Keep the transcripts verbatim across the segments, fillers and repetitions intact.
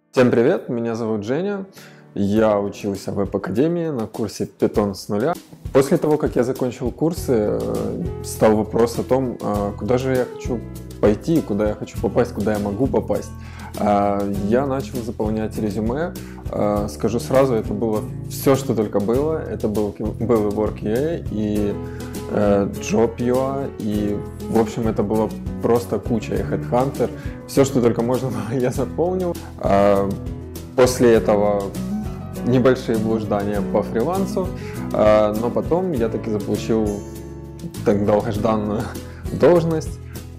Всем привет, меня зовут Женя. Я учился в веб-академии на курсе Python с нуля. После того, как я закончил курсы, стал вопрос о том, куда же я хочу пойти, куда я хочу попасть, куда я могу попасть. Я начал заполнять резюме. Скажу сразу, это было все, что только было. Это был, был и Work.ua, и Job.ua, и, в общем, это было просто куча, и Headhunter. Все, что только можно было, я заполнил. После этого небольшие блуждания по фрилансу, но потом я таки заполучил так долгожданную должность.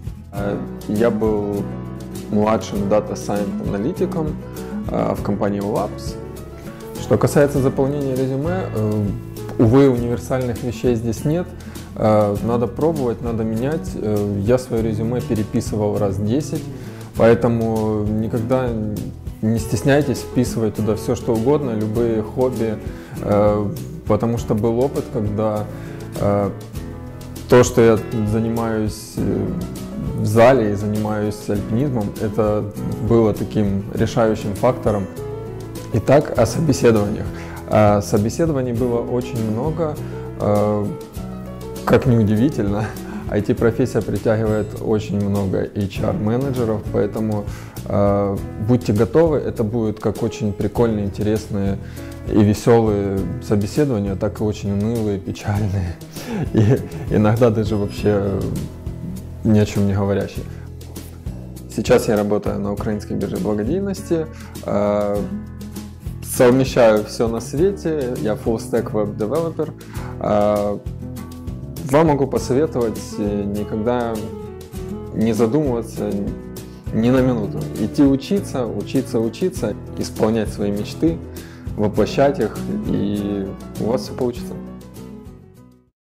Я был младшим Data Science аналитиком в компании Labs. Что касается заполнения резюме, увы, универсальных вещей здесь нет. Надо пробовать, надо менять. Я свое резюме переписывал раз десять, поэтому никогда не стесняйтесь вписывать туда все, что угодно, любые хобби, потому что был опыт, когда то, что я занимаюсь в зале и занимаюсь альпинизмом, это было таким решающим фактором. Итак, о собеседованиях. Собеседований было очень много. Как ни удивительно, ай ти-профессия притягивает очень много эйч ар-менеджеров, поэтому э, будьте готовы, это будет как очень прикольные, интересные и веселые собеседования, так и очень унылые, печальные и иногда даже вообще ни о чем не говорящие. Сейчас я работаю на украинской бирже благодійности, э, совмещаю все на свете, я full-stack веб-девелопер. Э, Вам могу посоветовать никогда не задумываться ни на минуту. Идти учиться, учиться, учиться, исполнять свои мечты, воплощать их, и у вас все получится.